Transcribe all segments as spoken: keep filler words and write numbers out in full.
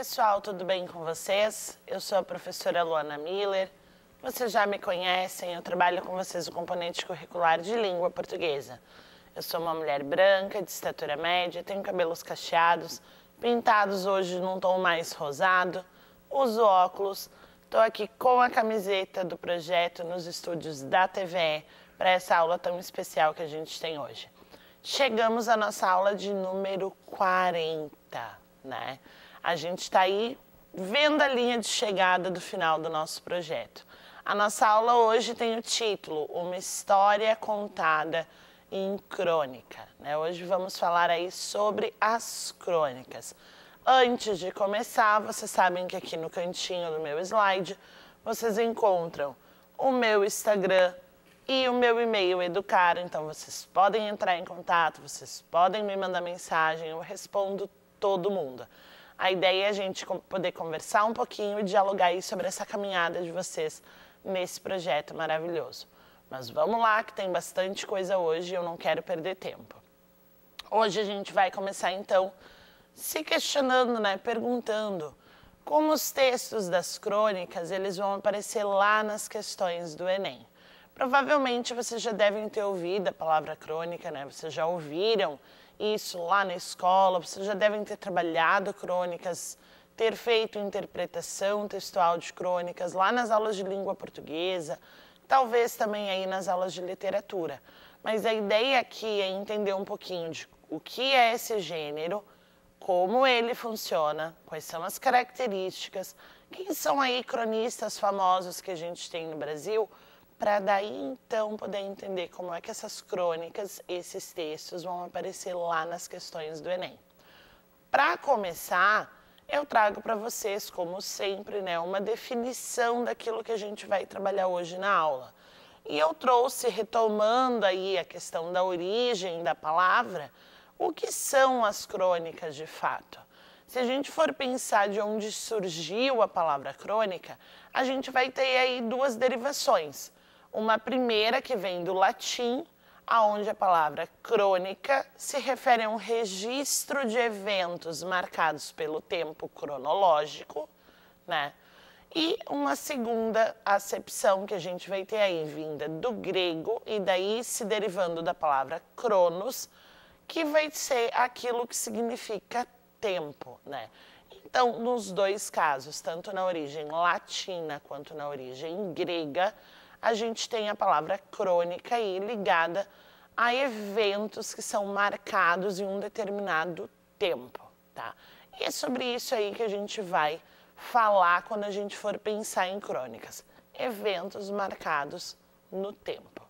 pessoal, tudo bem com vocês? Eu sou a professora Luana Miller. Vocês já me conhecem, eu trabalho com vocês o componente curricular de língua portuguesa. Eu sou uma mulher branca, de estatura média, tenho cabelos cacheados, pintados hoje num tom mais rosado, uso óculos, estou aqui com a camiseta do projeto nos estúdios da T V E para essa aula tão especial que a gente tem hoje. Chegamos à nossa aula de número quarenta, né? A gente está aí vendo a linha de chegada do final do nosso projeto. A nossa aula hoje tem o título Uma História Contada em Crônica, né? Hoje vamos falar aí sobre as crônicas. Antes de começar, vocês sabem que aqui no cantinho do meu slide, vocês encontram o meu Instagram e o meu e-mail Educar, então vocês podem entrar em contato, vocês podem me mandar mensagem, eu respondo todo mundo. A ideia é a gente poder conversar um pouquinho e dialogar aí sobre essa caminhada de vocês nesse projeto maravilhoso. Mas vamos lá, que tem bastante coisa hoje e eu não quero perder tempo. Hoje a gente vai começar então se questionando, né, perguntando como os textos das crônicas eles vão aparecer lá nas questões do Enem. Provavelmente vocês já devem ter ouvido a palavra crônica, né? Vocês já ouviram isso lá na escola, vocês já devem ter trabalhado crônicas, ter feito interpretação textual de crônicas lá nas aulas de língua portuguesa, talvez também aí nas aulas de literatura. Mas a ideia aqui é entender um pouquinho de o que é esse gênero, como ele funciona, quais são as características, quem são aí cronistas famosos que a gente tem no Brasil, para daí então poder entender como é que essas crônicas, esses textos vão aparecer lá nas questões do Enem. Para começar, eu trago para vocês, como sempre, né, uma definição daquilo que a gente vai trabalhar hoje na aula. E eu trouxe, retomando aí a questão da origem da palavra, o que são as crônicas de fato. Se a gente for pensar de onde surgiu a palavra crônica, a gente vai ter aí duas derivações. Uma primeira que vem do latim, aonde a palavra crônica se refere a um registro de eventos marcados pelo tempo cronológico, né? E uma segunda acepção que a gente vai ter aí vinda do grego e daí se derivando da palavra cronos, que vai ser aquilo que significa tempo, né? Então, nos dois casos, tanto na origem latina quanto na origem grega, a gente tem a palavra crônica aí ligada a eventos que são marcados em um determinado tempo, tá? E é sobre isso aí que a gente vai falar quando a gente for pensar em crônicas. Eventos marcados no tempo.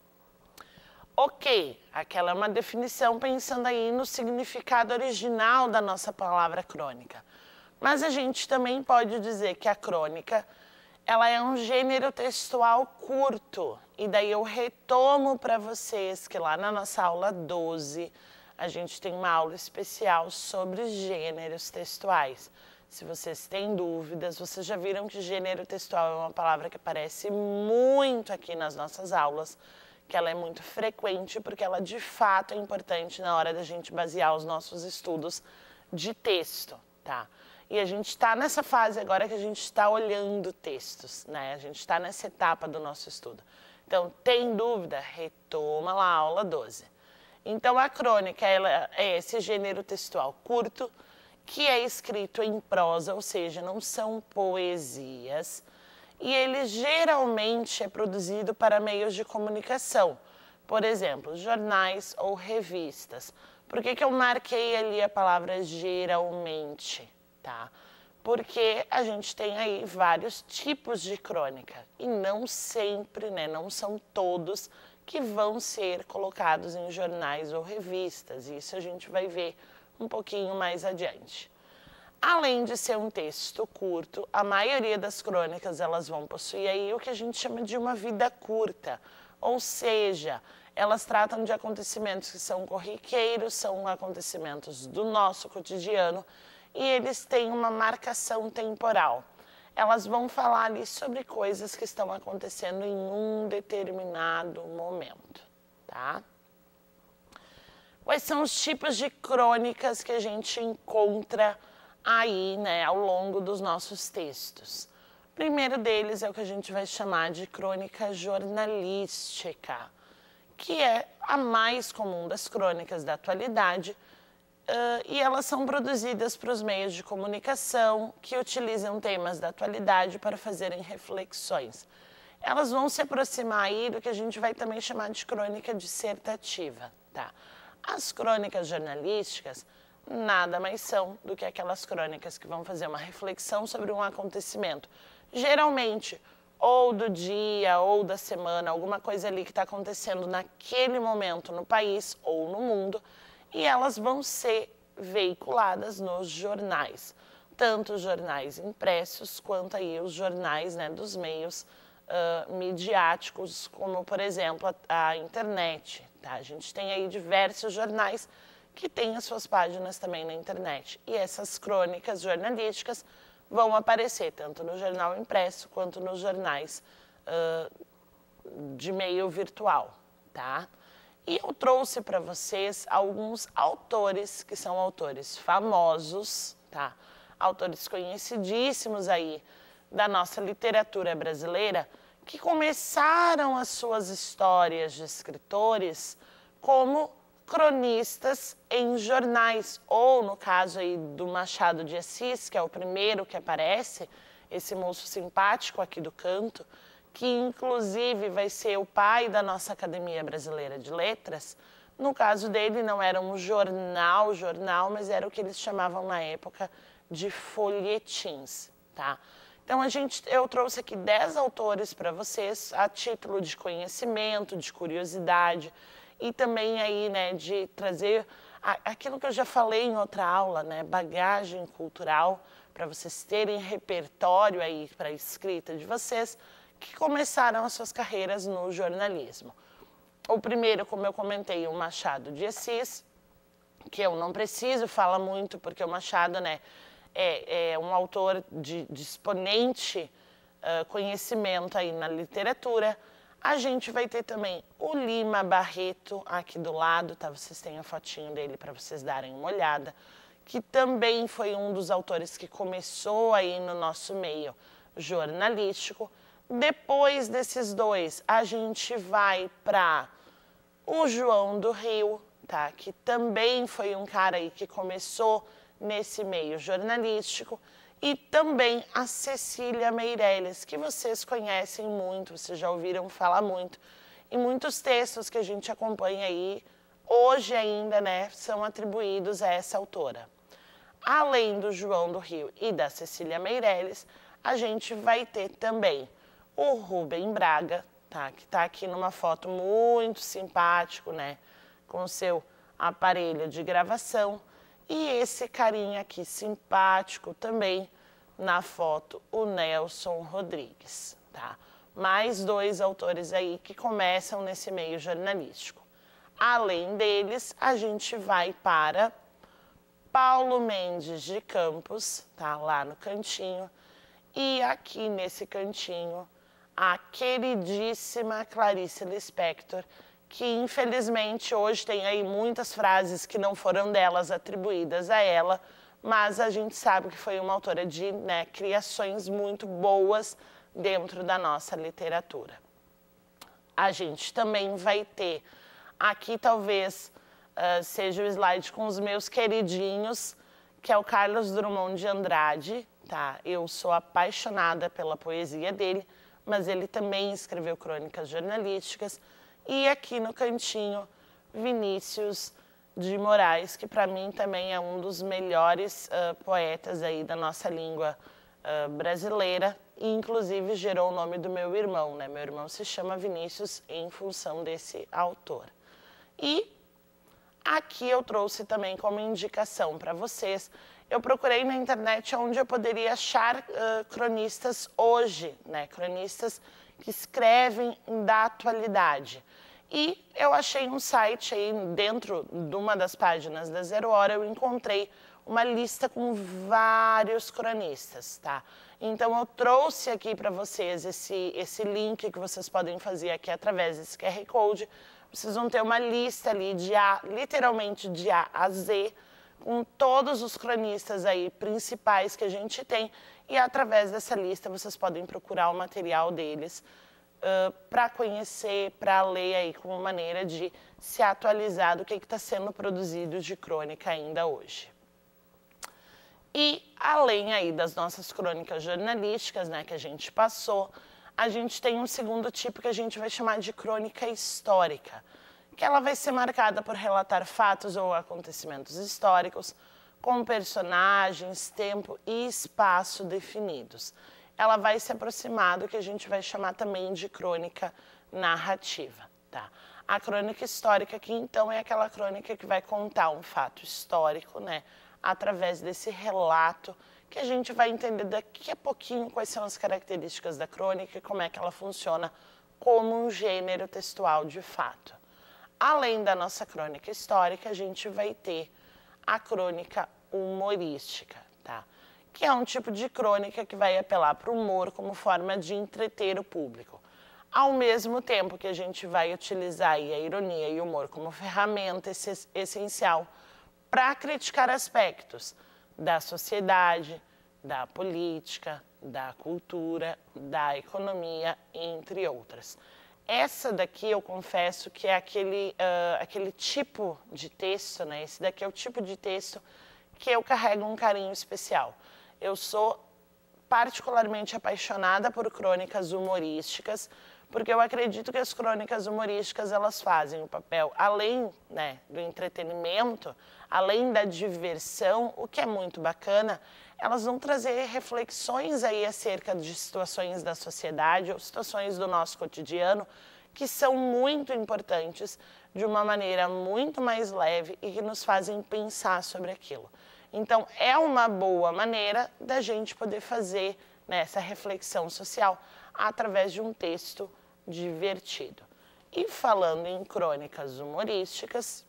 Ok, aquela é uma definição pensando aí no significado original da nossa palavra crônica. Mas a gente também pode dizer que a crônica ela é um gênero textual curto, e daí eu retomo para vocês que lá na nossa aula doze, a gente tem uma aula especial sobre gêneros textuais. Se vocês têm dúvidas, vocês já viram que gênero textual é uma palavra que aparece muito aqui nas nossas aulas, que ela é muito frequente, porque ela de fato é importante na hora da gente basear os nossos estudos de texto, tá? E a gente está nessa fase agora que a gente está olhando textos, né? A gente está nessa etapa do nosso estudo. Então, tem dúvida? Retoma lá a aula doze. Então, a crônica ela é esse gênero textual curto que é escrito em prosa, ou seja, não são poesias. E ele geralmente é produzido para meios de comunicação. Por exemplo, jornais ou revistas. Por que que eu marquei ali a palavra geralmente? Tá? Porque a gente tem aí vários tipos de crônica e não sempre, né, não são todos que vão ser colocados em jornais ou revistas. Isso a gente vai ver um pouquinho mais adiante. Além de ser um texto curto, a maioria das crônicas elas vão possuir aí o que a gente chama de uma vida curta, ou seja, elas tratam de acontecimentos que são corriqueiros, são acontecimentos do nosso cotidiano, e eles têm uma marcação temporal. Elas vão falar ali sobre coisas que estão acontecendo em um determinado momento, tá? Quais são os tipos de crônicas que a gente encontra aí, né, ao longo dos nossos textos. O primeiro deles é o que a gente vai chamar de crônica jornalística, que é a mais comum das crônicas da atualidade, uh, e elas são produzidas para os meios de comunicação que utilizam temas da atualidade para fazerem reflexões. Elas vão se aproximar aí do que a gente vai também chamar de crônica dissertativa, tá? As crônicas jornalísticas nada mais são do que aquelas crônicas que vão fazer uma reflexão sobre um acontecimento, geralmente ou do dia ou da semana, alguma coisa ali que está acontecendo naquele momento no país ou no mundo, e elas vão ser veiculadas nos jornais, tanto os jornais impressos quanto aí os jornais, né, dos meios uh, midiáticos, como por exemplo a, a internet. Tá? A gente tem aí diversos jornais que têm as suas páginas também na internet, e essas crônicas jornalísticas vão aparecer tanto no jornal impresso quanto nos jornais uh, de meio virtual, tá? E eu trouxe para vocês alguns autores que são autores famosos, tá? Autores conhecidíssimos aí da nossa literatura brasileira, que começaram as suas histórias de escritores como cronistas em jornais, ou no caso aí do Machado de Assis, que é o primeiro que aparece, esse moço simpático aqui do canto, que inclusive vai ser o pai da nossa Academia Brasileira de Letras. No caso dele não era um jornal, jornal, mas era o que eles chamavam na época de folhetins, tá? Então a gente, eu trouxe aqui dez autores para vocês, a título de conhecimento, de curiosidade, e também aí, né, de trazer aquilo que eu já falei em outra aula, né, bagagem cultural, para vocês terem repertório aí para a escrita de vocês, que começaram as suas carreiras no jornalismo. O primeiro, como eu comentei, o Machado de Assis, que eu não preciso falar muito, porque o Machado, né, é, é um autor de, de exponente uh, conhecimento aí na literatura. A gente vai ter também o Lima Barreto aqui do lado, tá? Vocês têm a fotinho dele para vocês darem uma olhada, que também foi um dos autores que começou aí no nosso meio jornalístico. Depois desses dois, a gente vai para o João do Rio, tá? Que também foi um cara aí que começou nesse meio jornalístico. E também a Cecília Meirelles, que vocês conhecem muito, vocês já ouviram falar muito. E muitos textos que a gente acompanha aí, hoje ainda, né, são atribuídos a essa autora. Além do João do Rio e da Cecília Meirelles, a gente vai ter também o Rubem Braga, tá, que está aqui numa foto muito simpático, né, com o seu aparelho de gravação. E esse carinha aqui simpático também na foto, o Nelson Rodrigues, tá? Mais dois autores aí que começam nesse meio jornalístico. Além deles, a gente vai para Paulo Mendes de Campos, tá? Lá no cantinho. E aqui nesse cantinho, a queridíssima Clarice Lispector, que infelizmente hoje tem aí muitas frases que não foram delas atribuídas a ela, mas a gente sabe que foi uma autora de, né, criações muito boas dentro da nossa literatura. A gente também vai ter, aqui talvez uh, seja o slide com os meus queridinhos, que é o Carlos Drummond de Andrade, tá? Eu sou apaixonada pela poesia dele, mas ele também escreveu crônicas jornalísticas. E aqui no cantinho, Vinícius de Moraes, que para mim também é um dos melhores uh, poetas aí da nossa língua uh, brasileira, e inclusive gerou o nome do meu irmão, né? Meu irmão se chama Vinícius em função desse autor. E aqui eu trouxe também como indicação para vocês, eu procurei na internet onde eu poderia achar uh, cronistas hoje, né? Cronistas que escrevem da atualidade. E eu achei um site aí, dentro de uma das páginas da Zero Hora, eu encontrei uma lista com vários cronistas, tá? Então eu trouxe aqui para vocês esse, esse link que vocês podem fazer aqui através desse Q R Code. Vocês vão ter uma lista ali de A, literalmente de A a Z, com todos os cronistas aí principais que a gente tem, e através dessa lista vocês podem procurar o material deles uh, para conhecer, para ler aí como maneira de se atualizar do que está sendo produzido de crônica ainda hoje. E além aí das nossas crônicas jornalísticas, né, que a gente passou, a gente tem um segundo tipo que a gente vai chamar de crônica histórica, que ela vai ser marcada por relatar fatos ou acontecimentos históricos com personagens, tempo e espaço definidos. Ela vai se aproximar do que a gente vai chamar também de crônica narrativa, tá? A crônica histórica aqui, então, é aquela crônica que vai contar um fato histórico, né, através desse relato, que a gente vai entender daqui a pouquinho quais são as características da crônica e como é que ela funciona como um gênero textual de fato. Além da nossa crônica histórica, a gente vai ter a crônica humorística, tá? Que é um tipo de crônica que vai apelar para o humor como forma de entreter o público. Ao mesmo tempo que a gente vai utilizar aí a ironia e o humor como ferramenta essencial para criticar aspectos da sociedade, da política, da cultura, da economia, entre outras. Essa daqui eu confesso que é aquele, uh, aquele tipo de texto, né? Esse daqui é o tipo de texto que eu carrego um carinho especial. Eu sou particularmente apaixonada por crônicas humorísticas, porque eu acredito que as crônicas humorísticas elas fazem o papel, além, né, do entretenimento, além da diversão, o que é muito bacana, elas vão trazer reflexões aí acerca de situações da sociedade ou situações do nosso cotidiano que são muito importantes de uma maneira muito mais leve e que nos fazem pensar sobre aquilo. Então, é uma boa maneira da gente poder fazer, né, essa reflexão social através de um texto divertido. E falando em crônicas humorísticas,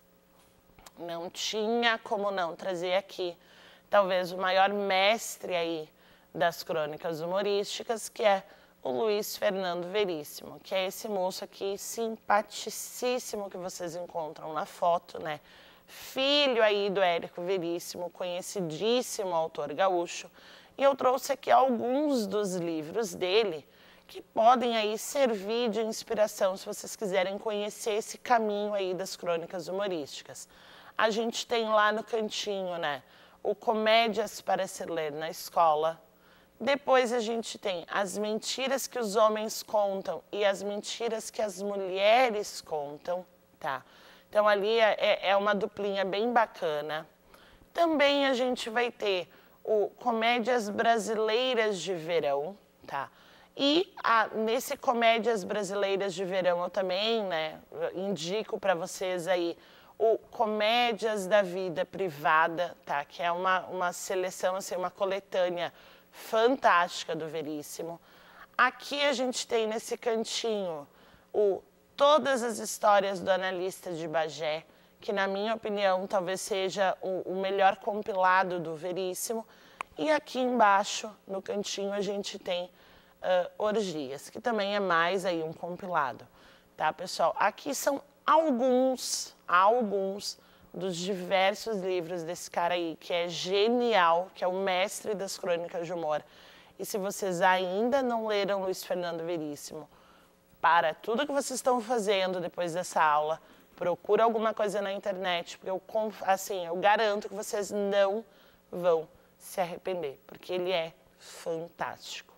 não tinha como não trazer aqui talvez o maior mestre aí das crônicas humorísticas, que é o Luiz Fernando Veríssimo, que é esse moço aqui simpaticíssimo que vocês encontram na foto, né? Filho aí do Érico Veríssimo, conhecidíssimo autor gaúcho, e eu trouxe aqui alguns dos livros dele que podem aí servir de inspiração se vocês quiserem conhecer esse caminho aí das crônicas humorísticas. A gente tem lá no cantinho, né, o Comédias para se ler na escola. Depois a gente tem as mentiras que os homens contam e as mentiras que as mulheres contam, tá? Então ali é, é uma duplinha bem bacana. Também a gente vai ter o Comédias Brasileiras de Verão, tá? E a, nesse Comédias Brasileiras de Verão eu também, né, indico para vocês aí o Comédias da Vida Privada, tá? Que é uma, uma seleção, assim, uma coletânea fantástica do Veríssimo. Aqui a gente tem nesse cantinho o Todas as Histórias do Analista de Bagé, que na minha opinião talvez seja o, o melhor compilado do Veríssimo. E aqui embaixo, no cantinho, a gente tem uh, Orgias, que também é mais aí um compilado, tá, pessoal? Aqui são alguns, alguns dos diversos livros desse cara aí, que é genial, que é o mestre das crônicas de humor. E se vocês ainda não leram Luiz Fernando Veríssimo, para tudo que vocês estão fazendo depois dessa aula, procura alguma coisa na internet, porque eu, assim, eu garanto que vocês não vão se arrepender, porque ele é fantástico.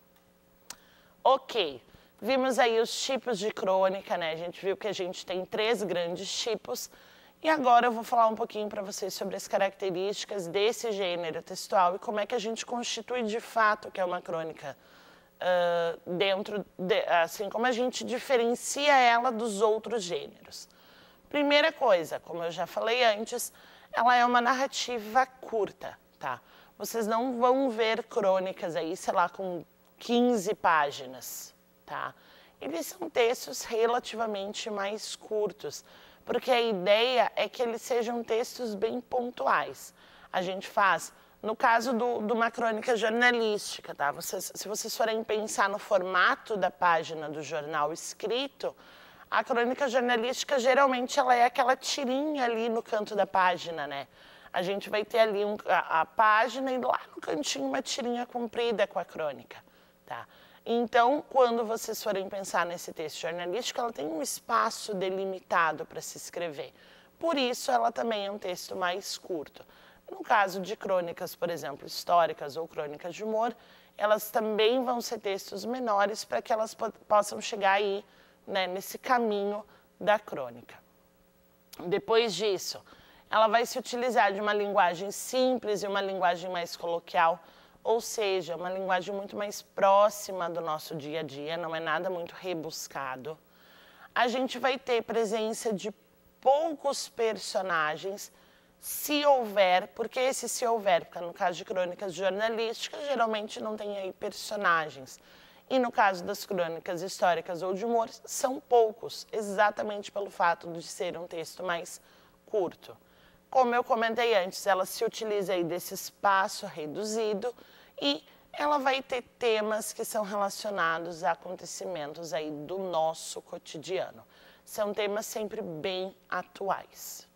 Ok, vimos aí os tipos de crônica, né? A gente viu que a gente tem três grandes tipos, e agora eu vou falar um pouquinho para vocês sobre as características desse gênero textual e como é que a gente constitui de fato que é uma crônica uh, dentro, de, assim, como a gente diferencia ela dos outros gêneros. Primeira coisa, como eu já falei antes, ela é uma narrativa curta, tá? Vocês não vão ver crônicas aí, sei lá, com quinze páginas, tá? Eles são textos relativamente mais curtos, porque a ideia é que eles sejam textos bem pontuais. A gente faz, no caso do, de uma crônica jornalística, tá? Vocês, se vocês forem pensar no formato da página do jornal escrito, a crônica jornalística geralmente ela é aquela tirinha ali no canto da página, né? A gente vai ter ali um, a, a página e lá no cantinho uma tirinha comprida com a crônica, tá? Então, quando vocês forem pensar nesse texto jornalístico, ela tem um espaço delimitado para se escrever. Por isso, ela também é um texto mais curto. No caso de crônicas, por exemplo, históricas ou crônicas de humor, elas também vão ser textos menores para que elas po possam chegar aí, né, nesse caminho da crônica. Depois disso, ela vai se utilizar de uma linguagem simples e uma linguagem mais coloquial, ou seja, uma linguagem muito mais próxima do nosso dia a dia, não é nada muito rebuscado. A gente vai ter presença de poucos personagens, se houver, porque esse se houver, porque no caso de crônicas jornalísticas, geralmente não tem aí personagens. E no caso das crônicas históricas ou de humor, são poucos, exatamente pelo fato de ser um texto mais curto. Como eu comentei antes, ela se utiliza aí desse espaço reduzido e ela vai ter temas que são relacionados a acontecimentos aí do nosso cotidiano. São temas sempre bem atuais.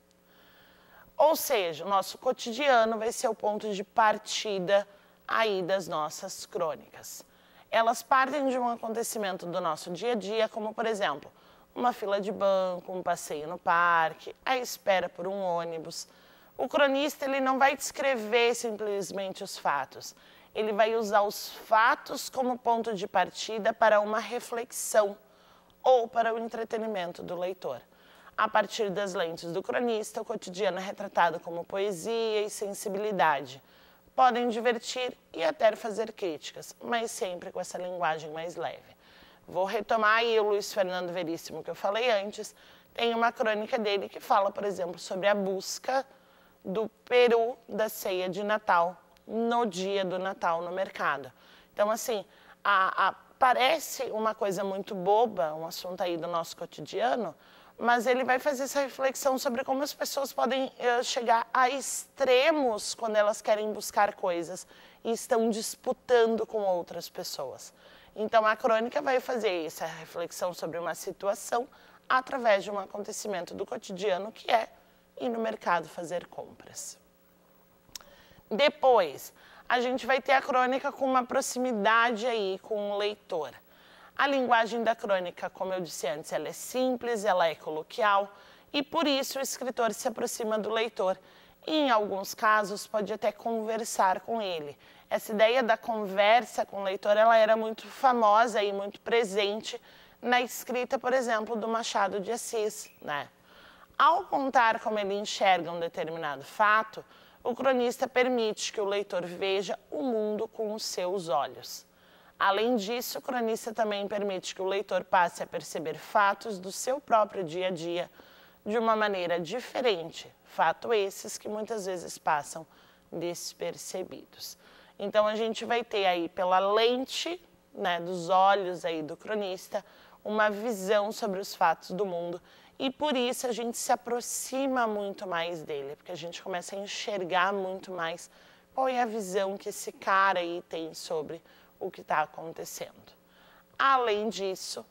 Ou seja, o nosso cotidiano vai ser o ponto de partida aí das nossas crônicas. Elas partem de um acontecimento do nosso dia a dia, como por exemplo, uma fila de banco, um passeio no parque, a espera por um ônibus. O cronista ele não vai descrever simplesmente os fatos, ele vai usar os fatos como ponto de partida para uma reflexão ou para o entretenimento do leitor. A partir das lentes do cronista, o cotidiano é retratado como poesia e sensibilidade. Podem divertir e até fazer críticas, mas sempre com essa linguagem mais leve. Vou retomar aí o Luiz Fernando Veríssimo que eu falei antes. Tem uma crônica dele que fala, por exemplo, sobre a busca do peru da ceia de Natal no dia do Natal no mercado. Então, assim, a, a, parece uma coisa muito boba, um assunto aí do nosso cotidiano, mas ele vai fazer essa reflexão sobre como as pessoas podem uh, chegar a extremos quando elas querem buscar coisas e estão disputando com outras pessoas. Então, a crônica vai fazer essa reflexão sobre uma situação através de um acontecimento do cotidiano, que é ir no mercado fazer compras. Depois, a gente vai ter a crônica com uma proximidade aí com o leitor. A linguagem da crônica, como eu disse antes, ela é simples, ela é coloquial e por isso o escritor se aproxima do leitor. E, em alguns casos, pode até conversar com ele. Essa ideia da conversa com o leitor, ela era muito famosa e muito presente na escrita, por exemplo, do Machado de Assis, né? Ao contar como ele enxerga um determinado fato, o cronista permite que o leitor veja o mundo com os seus olhos. Além disso, o cronista também permite que o leitor passe a perceber fatos do seu próprio dia a dia de uma maneira diferente, fato esses que muitas vezes passam despercebidos. Então, a gente vai ter aí, pela lente, né, dos olhos aí do cronista, uma visão sobre os fatos do mundo e por isso a gente se aproxima muito mais dele, porque a gente começa a enxergar muito mais qual é a visão que esse cara aí tem sobre o que está acontecendo. Além disso,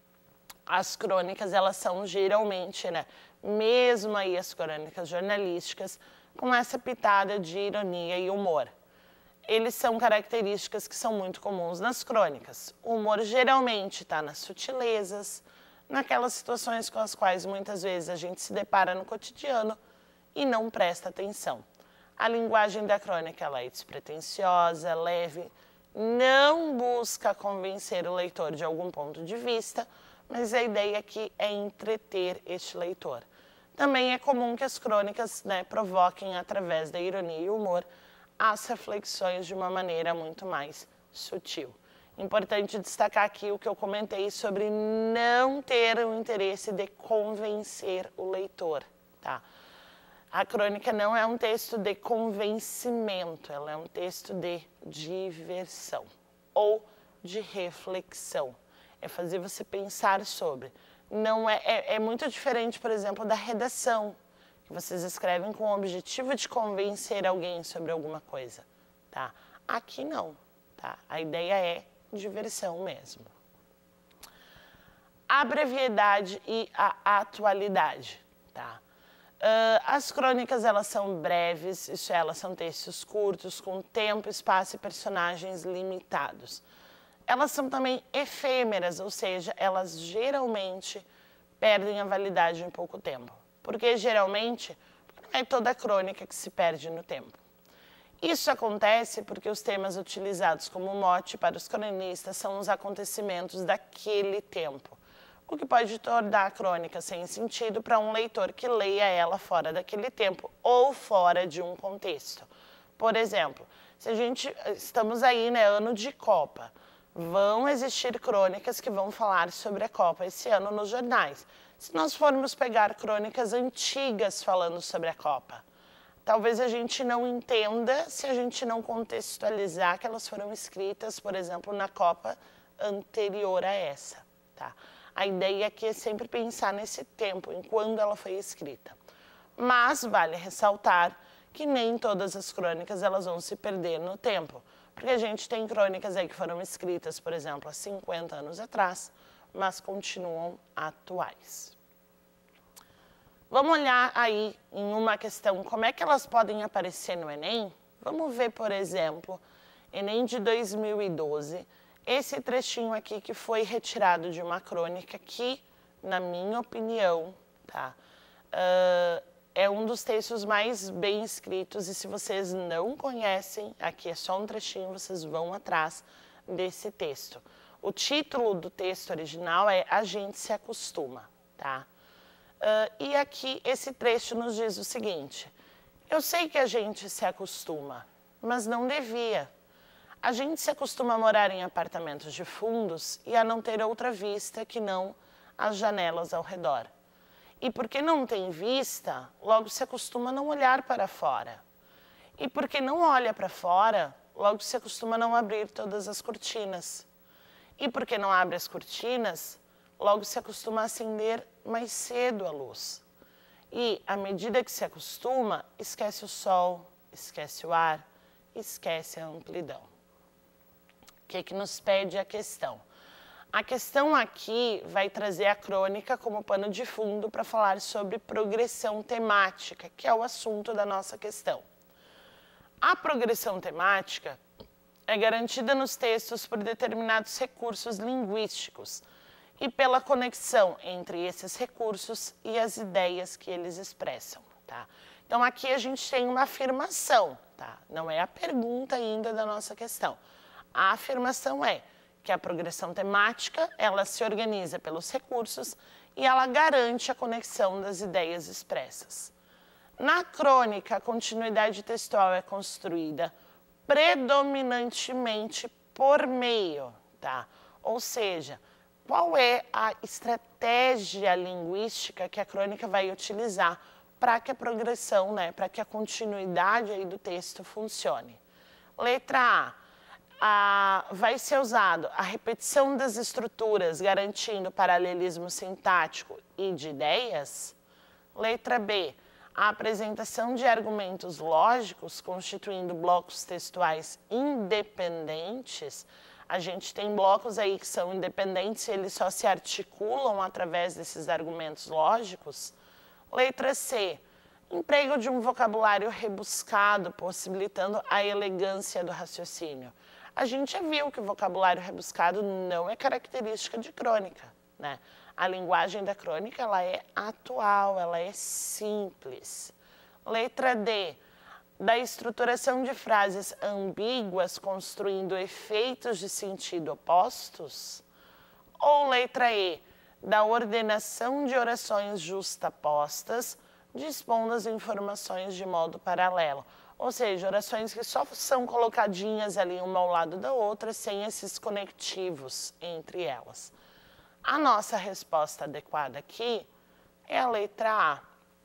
as crônicas, elas são geralmente, né, mesmo aí as crônicas jornalísticas, com essa pitada de ironia e humor. Eles são características que são muito comuns nas crônicas. O humor geralmente está nas sutilezas, naquelas situações com as quais muitas vezes a gente se depara no cotidiano e não presta atenção. A linguagem da crônica ela é despretensiosa, leve, não busca convencer o leitor de algum ponto de vista, mas a ideia aqui é entreter este leitor. Também é comum que as crônicas, né, provoquem, através da ironia e humor, as reflexões de uma maneira muito mais sutil. Importante destacar aqui o que eu comentei sobre não ter o interesse de convencer o leitor, tá? A crônica não é um texto de convencimento, ela é um texto de diversão ou de reflexão. É fazer você pensar sobre. Não é, é, é muito diferente, por exemplo, da redação, que vocês escrevem com o objetivo de convencer alguém sobre alguma coisa, tá? Aqui não, tá? A ideia é diversão mesmo. A brevidade e a atualidade, tá? Uh, as crônicas, elas são breves, isso é, elas são textos curtos, com tempo, espaço e personagens limitados. Elas são também efêmeras, ou seja, elas geralmente perdem a validade em pouco tempo. Porque geralmente, não é toda crônica que se perde no tempo. Isso acontece porque os temas utilizados como mote para os cronistas são os acontecimentos daquele tempo, o que pode tornar a crônica sem sentido para um leitor que leia ela fora daquele tempo ou fora de um contexto. Por exemplo, se a gente estamos aí, né, ano de Copa, vão existir crônicas que vão falar sobre a Copa esse ano nos jornais. Se nós formos pegar crônicas antigas falando sobre a Copa, talvez a gente não entenda se a gente não contextualizar que elas foram escritas, por exemplo, na Copa anterior a essa, tá? A ideia aqui é sempre pensar nesse tempo, em quando ela foi escrita. Mas vale ressaltar que nem todas as crônicas elas vão se perder no tempo, porque a gente tem crônicas aí que foram escritas, por exemplo, há cinquenta anos atrás, mas continuam atuais. Vamos olhar aí em uma questão, como é que elas podem aparecer no Enem? Vamos ver, por exemplo, Enem de dois mil e doze, esse trechinho aqui que foi retirado de uma crônica que, na minha opinião, tá, uh, é um dos textos mais bem escritos, e se vocês não conhecem, aqui é só um trechinho, vocês vão atrás desse texto. O título do texto original é A Gente Se Acostuma, tá? Uh, e aqui esse trecho nos diz o seguinte: eu sei que a gente se acostuma, mas não devia. A gente se acostuma a morar em apartamentos de fundos e a não ter outra vista que não as janelas ao redor. E porque não tem vista, logo se acostuma a não olhar para fora. E porque não olha para fora, logo se acostuma a não abrir todas as cortinas. E porque não abre as cortinas, logo se acostuma a acender mais cedo a luz. E, à medida que se acostuma, esquece o sol, esquece o ar, esquece a amplidão. O que que nos pede a questão? A questão aqui vai trazer a crônica como pano de fundo para falar sobre progressão temática, que é o assunto da nossa questão. A progressão temática é garantida nos textos por determinados recursos linguísticos e pela conexão entre esses recursos e as ideias que eles expressam, tá? Então, aqui a gente tem uma afirmação, tá? Não é a pergunta ainda da nossa questão. A afirmação é que a progressão temática, ela se organiza pelos recursos e ela garante a conexão das ideias expressas. Na crônica, a continuidade textual é construída predominantemente por meio, tá? Ou seja, qual é a estratégia linguística que a crônica vai utilizar para que a progressão, né, para que a continuidade aí do texto funcione? Letra A, a, vai ser usado a repetição das estruturas, garantindo paralelismo sintático e de ideias. Letra B, a apresentação de argumentos lógicos, constituindo blocos textuais independentes. A gente tem blocos aí que são independentes e eles só se articulam através desses argumentos lógicos. Letra C, emprego de um vocabulário rebuscado, possibilitando a elegância do raciocínio. A gente já viu que o vocabulário rebuscado não é característica de crônica, né? A linguagem da crônica, ela é atual, ela é simples. Letra D, da estruturação de frases ambíguas, construindo efeitos de sentido opostos. Ou letra E, da ordenação de orações justapostas, dispondo as informações de modo paralelo. Ou seja, orações que só são colocadinhas ali uma ao lado da outra, sem esses conectivos entre elas. A nossa resposta adequada aqui é a letra A.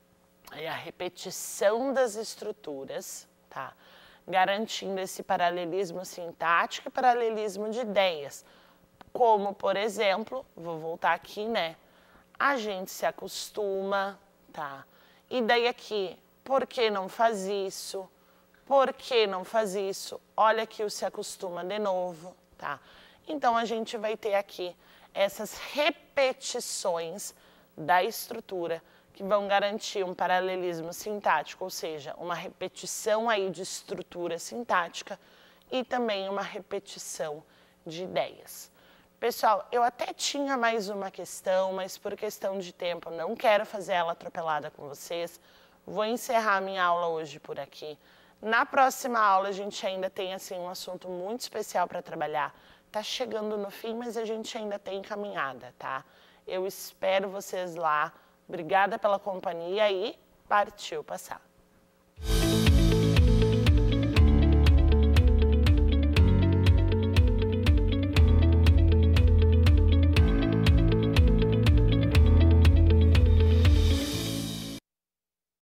É a repetição das estruturas, tá? Garantindo esse paralelismo sintático e paralelismo de ideias. Como, por exemplo, vou voltar aqui, né? A gente se acostuma, tá? E daí aqui, por que não faz isso? Por que não faz isso? Olha aqui o se acostuma de novo, tá? Então, a gente vai ter aqui essas repetições da estrutura que vão garantir um paralelismo sintático, ou seja, uma repetição aí de estrutura sintática e também uma repetição de ideias. Pessoal, eu até tinha mais uma questão, mas por questão de tempo não quero fazer ela atropelada com vocês. Vou encerrar minha aula hoje por aqui. Na próxima aula a gente ainda tem assim um assunto muito especial para trabalhar. Tá chegando no fim, mas a gente ainda tem caminhada, tá? Eu espero vocês lá. Obrigada pela companhia e partiu passar.